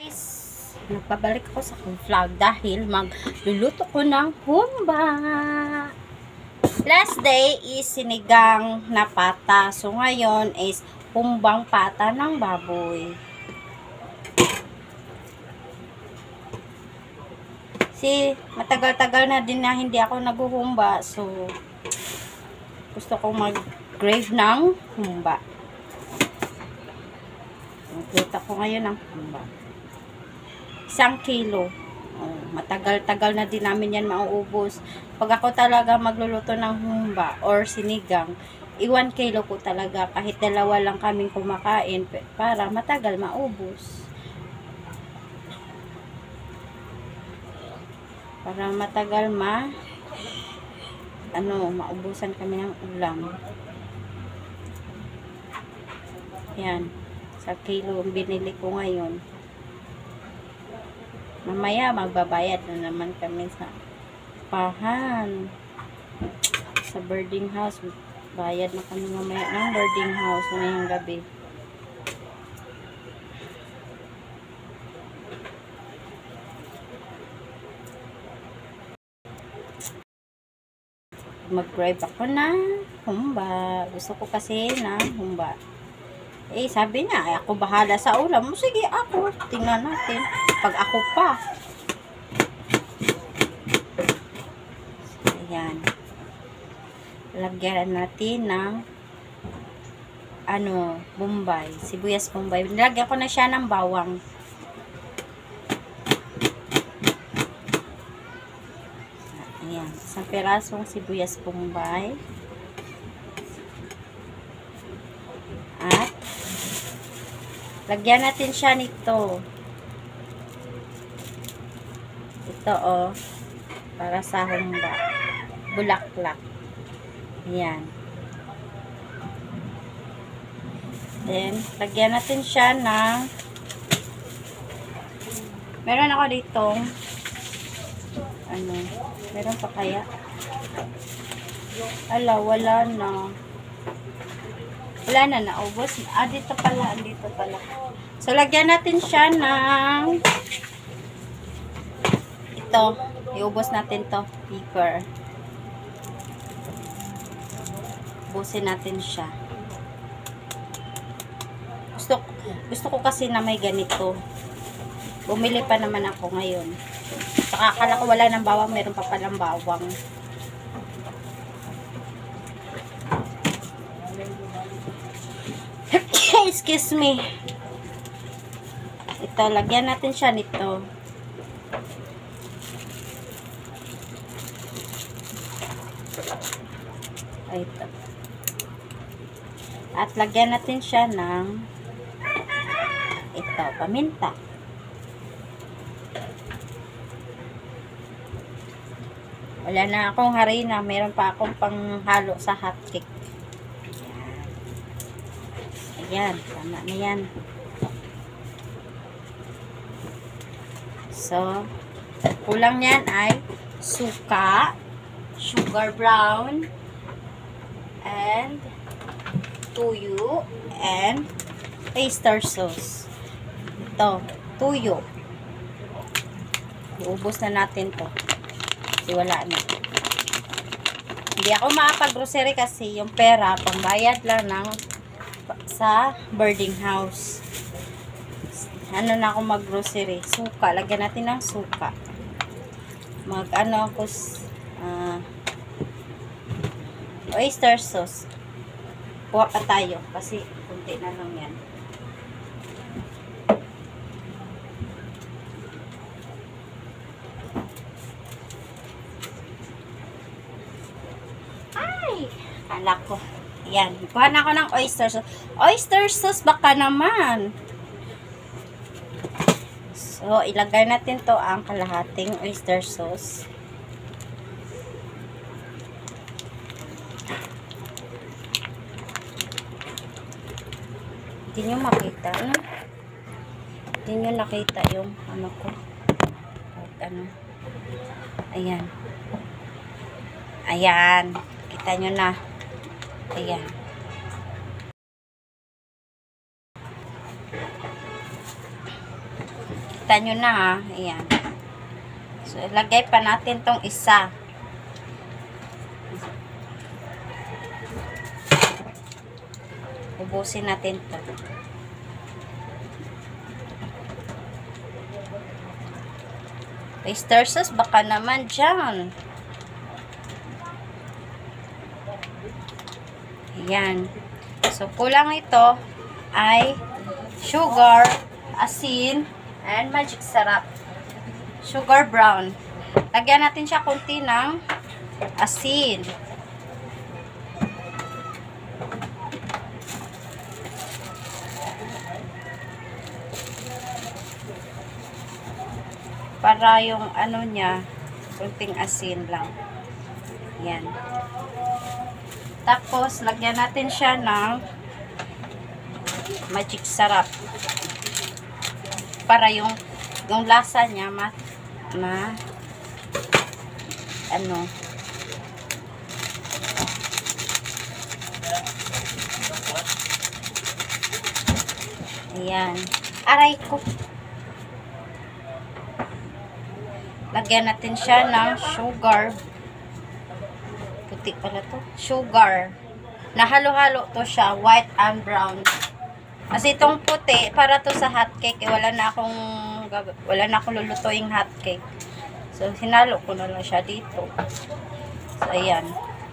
Guys, nagpabalik ako sa aking vlog dahil magluluto ko ng humba. Last day is sinigang na pata. So ngayon is humbang pata ng baboy. Matagal-tagal na din na hindi ako naghuhumba. So gusto kong mag-grave ng humba. Magluto ko ngayon ng humba. 1 kilo. Matagal-tagal na din namin yan mauubos. Pag ako talaga magluluto ng humba or sinigang, 1 kilo po talaga. Kahit dalawa lang kaming kumakain para matagal maubos. Para matagal maubusan kami ng ulam. Yan. 1 kilo ang binili ko ngayon. Mamaya magbabayad na naman kami sa pahan. Sa boarding house. Bayad na kami mamaya ng boarding house ngayong gabi. Mag-grab ako na humba. Gusto ko kasi na humba. Sabi niya, ako bahala sa ulam. Sige, ako. Tingnan natin. Pag ako pa. Ayan. Lagyan natin ng bombay. Sibuyas bombay. Nilagyan ko na siya ng bawang. Ayan. 1 pirasong sibuyas bombay. At lagyan natin siya nito. Ito para sa humba. Bulaklak. Ayan. Then, lagyan natin siya ng meron ako ditong meron pa kaya? Wala na. Wala na, naubos. Dito pala. So, lagyan natin siya ng ito. Iubos natin to. Paper. Ubusin natin siya. Gusto ko kasi na may ganito. Bumili pa naman ako ngayon. Saka akala ko wala ng bawang. Meron pa palang bawang. Excuse me. Ito, lagyan natin siya nito. Ito. At lagyan natin siya ng ito, paminta. Wala na akong harina. Meron pa akong panghalo sa hotcake. Ayan, tama na yan. So, kulang yan ay suka, sugar brown, and tuyo, and oyster sauce. Ito, tuyo. Iubos na natin to. Kasi wala na. Hindi ako makapag-grocery kasi yung pera, pambayad lang sa boarding house. Na ako mag-grocery. Suka. Lagyan natin ng suka. Oyster sauce. Kuha pa tayo. Kasi kunti na lang yan. Ay! Kala ko. Ayan. Kuha na ako ng oyster sauce. Oyster sauce baka naman. So, ilagay natin to ang kalahating oyster sauce. Hindi nyo makita, Hindi nyo nakita yung ko. Ayan. Ayan. Kita nyo na. Ayan. Kita nyo na ha. Ayan. So, ilagay pa natin tong isa. Ubusin natin to. Oyster sauce, baka naman dyan. Ayan. So, kulang ito ay sugar, asin, and magic sarap. Sugar brown. Lagyan natin siya konti ng asin. Para yung ano niya, konting asin lang. Yan. Tapos, lagyan natin siya ng magic sarap. Para yung lasa niya ano, ayan. Aray ko. Lagyan natin siya ng sugar. Puti pala to. Sugar. Nahalo-halo to siya. White and brown. Kasi itong puti, para to sa hot cake. Wala na akong lulutuing hot cake. So, hinalo ko na lang siya dito. So, ayan.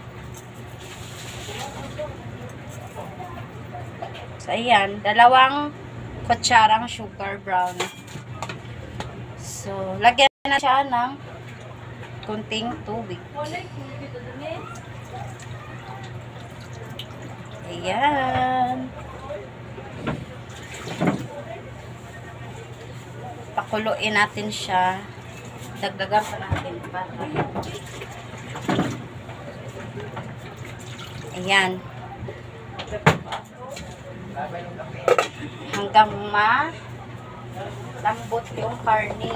So, ayan. 2 kutsarang sugar brown. So, lagyan na siya ng kunting tubig. Ayan. Pakuluin natin siya. Dagdagan pa natin pa. Ayan. Hanggang lambot yung karne.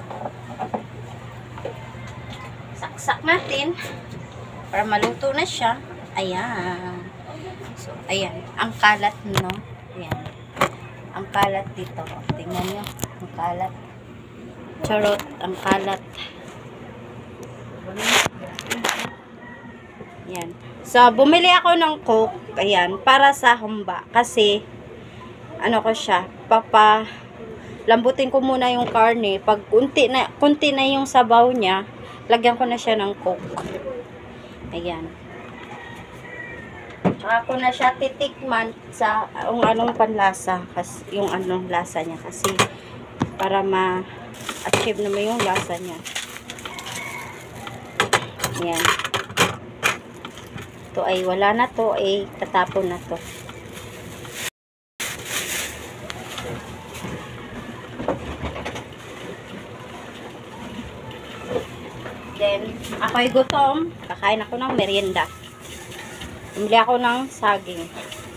Saksak natin para maluto na siya. Ayan. So, ayan. Ang kalat, no? Ayan. Ang kalat dito. Tingnan nyo. Ang kalat. Charot. Ang kalat. Ayan. So, bumili ako ng Coke. Ayan. Para sa humba. Kasi, ano ko siya, lambutin ko muna yung karne. Pag kunti na yung sabaw niya, lagyan ko na siya ng Coke. Ayan. Tsaka ko na siya titikman sa anong panlasa. Kasi, yung anong lasa niya. Kasi, para ma-achieve naman yung lasa niya. Ayan. Ito ay wala na to. Ay tatapon na to. Then, ako'y gutom. Kakain ako ng merienda. Bumili ako ng saging.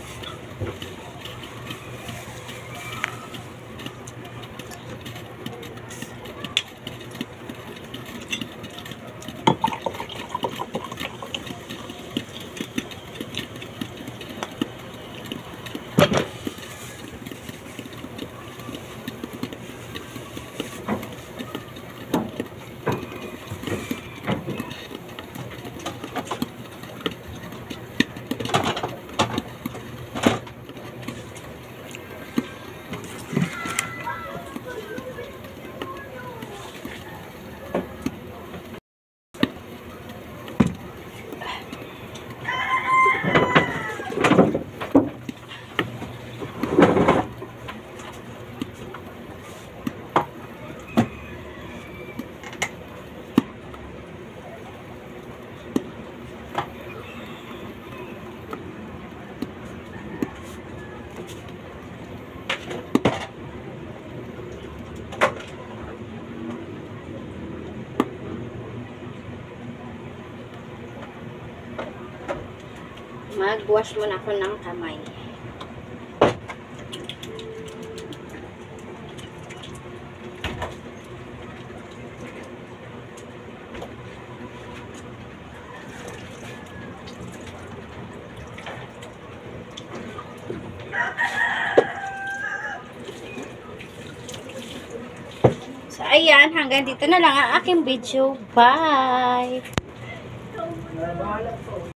Mag-wash muna ako ng kamay. So, ayan, hanggang dito na lang ang aking video. Bye!